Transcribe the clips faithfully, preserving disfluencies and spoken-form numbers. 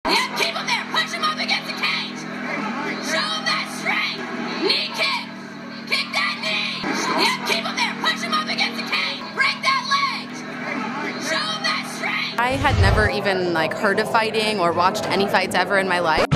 Yeah, keep him there. Punch him up against the cage. Show him that strength. Knee kick. Kick that knee. Yeah, keep him there. Punch him up against the cage. Break that leg. Show him that strength. I had never even like heard of fighting or watched any fights ever in my life.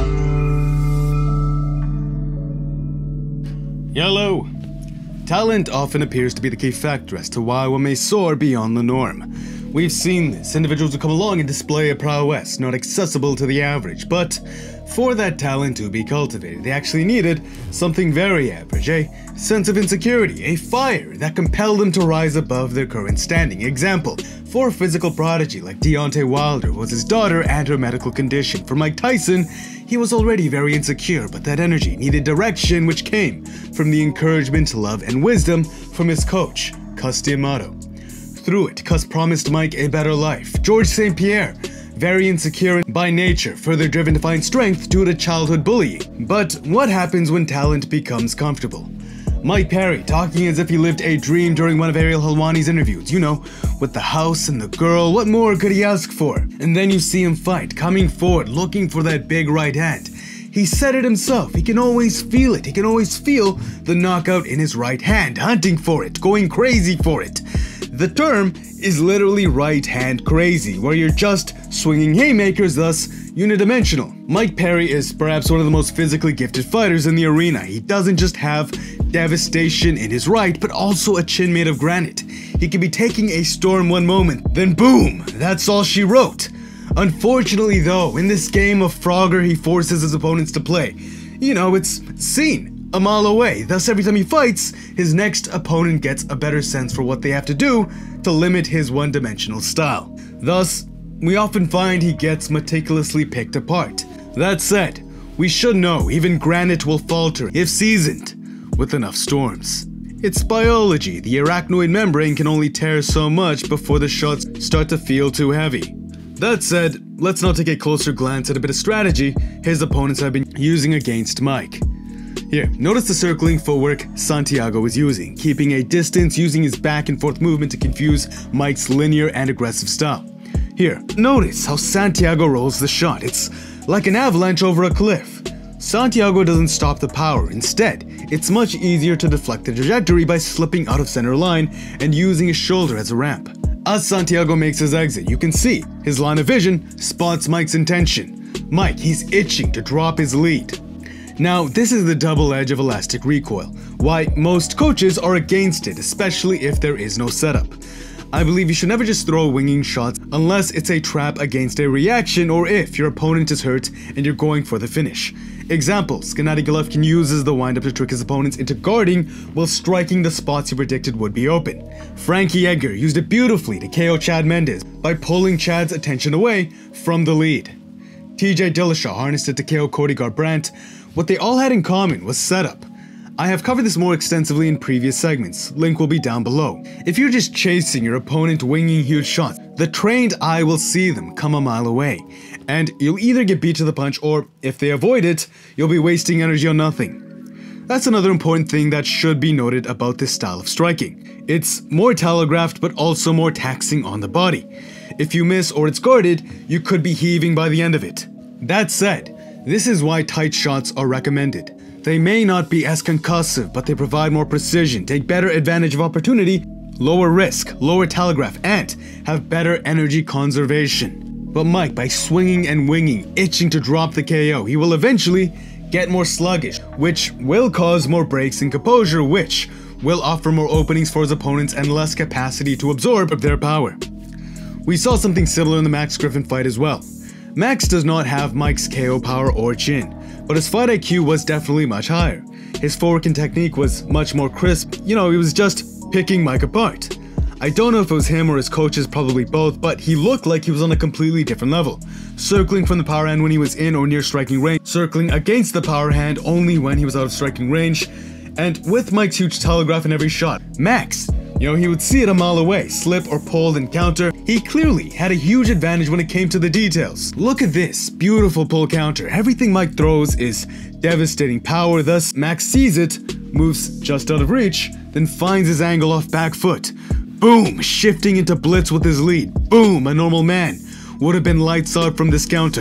Yellow. Talent often appears to be the key factor as to why one may soar beyond the norm. We've seen this, individuals who come along and display a prowess not accessible to the average, but for that talent to be cultivated, they actually needed something very average, a sense of insecurity, a fire that compelled them to rise above their current standing. Example, for a physical prodigy like Deontay Wilder was his daughter and her medical condition. For Mike Tyson, he was already very insecure, but that energy needed direction, which came from the encouragement, love, and wisdom from his coach, Cus D'Amato. Through it, Cus promised Mike a better life. George Saint Pierre, very insecure by nature, further driven to find strength due to childhood bullying. But what happens when talent becomes comfortable? Mike Perry, talking as if he lived a dream during one of Ariel Helwani's interviews. You know, with the house and the girl, what more could he ask for? And then you see him fight, coming forward, looking for that big right hand. He said it himself, he can always feel it, he can always feel the knockout in his right hand, hunting for it, going crazy for it. The term is literally right hand crazy, where you're just swinging haymakers, thus unidimensional. Mike Perry is perhaps one of the most physically gifted fighters in the arena. He doesn't just have devastation in his right, but also a chin made of granite. He can be taking a storm one moment, then boom, that's all she wrote. Unfortunately though, in this game of Frogger he forces his opponents to play. You know, it's seen a mile away, thus every time he fights, his next opponent gets a better sense for what they have to do to limit his one-dimensional style. Thus, we often find he gets meticulously picked apart. That said, we should know even granite will falter if seasoned with enough storms. It's biology, the arachnoid membrane can only tear so much before the shots start to feel too heavy. That said, let's now take a closer glance at a bit of strategy his opponents have been using against Mike. Here, notice the circling footwork Santiago is using, keeping a distance, using his back and forth movement to confuse Mike's linear and aggressive style. Here, notice how Santiago rolls the shot. It's like an avalanche over a cliff. Santiago doesn't stop the power. Instead, it's much easier to deflect the trajectory by slipping out of center line and using his shoulder as a ramp. As Santiago makes his exit, you can see his line of vision spots Mike's intention. Mike, he's itching to drop his lead. Now, this is the double edge of elastic recoil, why most coaches are against it, especially if there is no setup. I believe you should never just throw winging shots unless it's a trap against a reaction or if your opponent is hurt and you're going for the finish. Examples, Gennady Golovkin uses the windup to trick his opponents into guarding while striking the spots he predicted would be open. Frankie Edgar used it beautifully to K O Chad Mendes by pulling Chad's attention away from the lead. T J Dillashaw harnessed it to K O Cody Garbrandt. What they all had in common was setup. I have covered this more extensively in previous segments, link will be down below. If you're just chasing your opponent winging huge shots, the trained eye will see them come a mile away, and you'll either get beat to the punch or, if they avoid it, you'll be wasting energy on nothing. That's another important thing that should be noted about this style of striking. It's more telegraphed but also more taxing on the body. If you miss or it's guarded, you could be heaving by the end of it. That said, this is why tight shots are recommended. They may not be as concussive, but they provide more precision, take better advantage of opportunity, lower risk, lower telegraph, and have better energy conservation. But Mike, by swinging and winging, itching to drop the K O, he will eventually get more sluggish, which will cause more breaks in composure, which will offer more openings for his opponents and less capacity to absorb their power. We saw something similar in the Max Griffin fight as well. Max does not have Mike's K O power or chin, but his fight I Q was definitely much higher. His footwork and technique was much more crisp. You know, he was just picking Mike apart. I don't know if it was him or his coaches, probably both, but he looked like he was on a completely different level. Circling from the power hand when he was in or near striking range, circling against the power hand only when he was out of striking range, and with Mike's huge telegraph in every shot. Max, you know, he would see it a mile away, slip or pull and counter. He clearly had a huge advantage when it came to the details. Look at this, beautiful pull counter. Everything Mike throws is devastating power, thus Max sees it, moves just out of reach, then finds his angle off back foot. Boom, shifting into blitz with his lead. Boom, a normal man would have been lights out from this counter.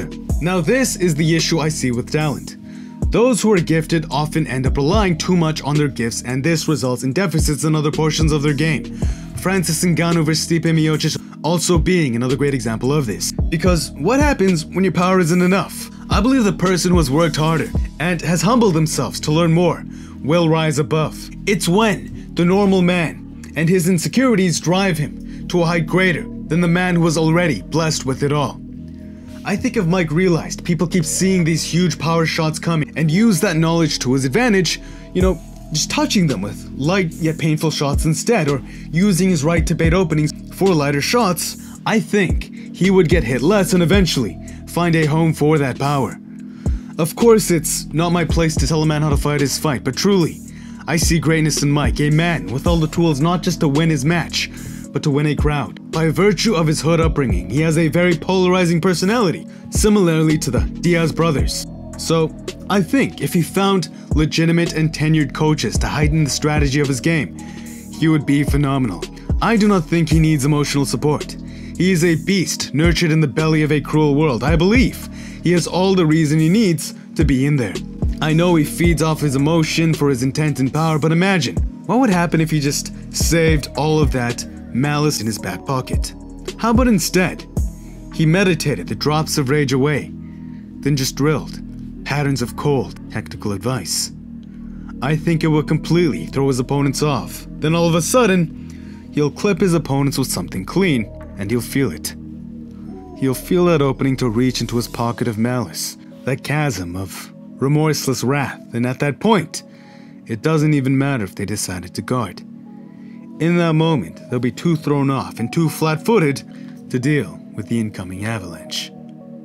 Now this is the issue I see with talent. Those who are gifted often end up relying too much on their gifts, and this results in deficits in other portions of their game. Francis Ngannou versus Stipe Miocic also being another great example of this. Because what happens when your power isn't enough? I believe the person who has worked harder and has humbled themselves to learn more will rise above. It's when the normal man and his insecurities drive him to a height greater than the man who was already blessed with it all. I think if Mike realized people keep seeing these huge power shots coming and use that knowledge to his advantage, you know, just touching them with light yet painful shots instead, or using his right to bait openings for lighter shots, I think he would get hit less and eventually find a home for that power. Of course, it's not my place to tell a man how to fight his fight, but truly, I see greatness in Mike, a man with all the tools not just to win his match, but to win a crowd. By virtue of his hood upbringing, he has a very polarizing personality, similarly to the Diaz brothers. So, I think if he found legitimate and tenured coaches to heighten the strategy of his game, he would be phenomenal. I do not think he needs emotional support. He is a beast nurtured in the belly of a cruel world. I believe he has all the reason he needs to be in there. I know he feeds off his emotion for his intent and power, but imagine, what would happen if he just saved all of that malice in his back pocket? How about instead, he meditated the drops of rage away, then just drilled patterns of cold, tactical advice? I think it would completely throw his opponents off. Then all of a sudden, he'll clip his opponents with something clean, and he'll feel it. He'll feel that opening to reach into his pocket of malice, that chasm of remorseless wrath, and at that point, it doesn't even matter if they decided to guard. In that moment, they'll be too thrown off and too flat-footed to deal with the incoming avalanche.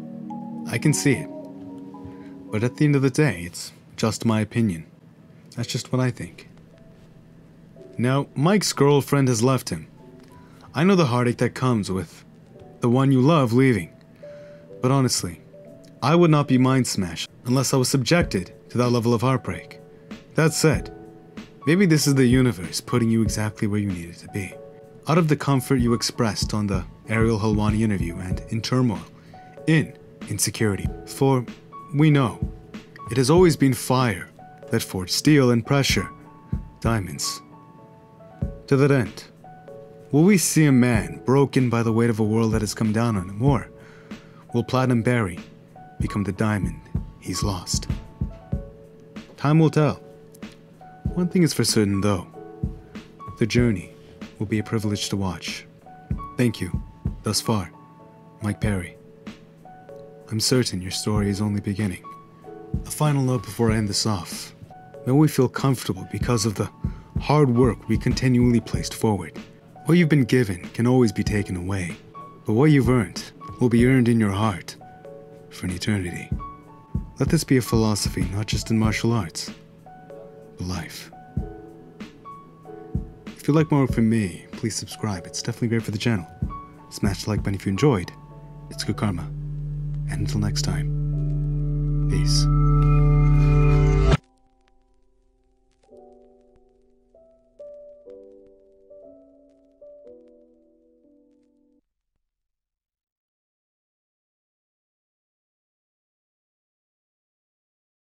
I can see it. But at the end of the day, it's just my opinion. That's just what I think. Now, Mike's girlfriend has left him. I know the heartache that comes with the one you love leaving. But honestly, I would not be mind-smashed unless I was subjected to that level of heartbreak. That said, maybe this is the universe putting you exactly where you needed to be. Out of the comfort you expressed on the Ariel Helwani interview and in turmoil, in insecurity. For we know, it has always been fire that forged steel and pressure, diamonds. To that end, will we see a man broken by the weight of a world that has come down on him, or will Platinum Barry become the diamond he's lost? Time will tell. One thing is for certain though, the journey will be a privilege to watch. Thank you, thus far, Mike Perry. I'm certain your story is only beginning. A final note before I end this off. May we feel comfortable because of the hard work we continually placed forward. What you've been given can always be taken away, but what you've earned will be earned in your heart for an eternity. Let this be a philosophy not just in martial arts, but life. If you'd like more from me, please subscribe. It's definitely great for the channel. Smash the like button if you enjoyed. It's good karma. And until next time, peace.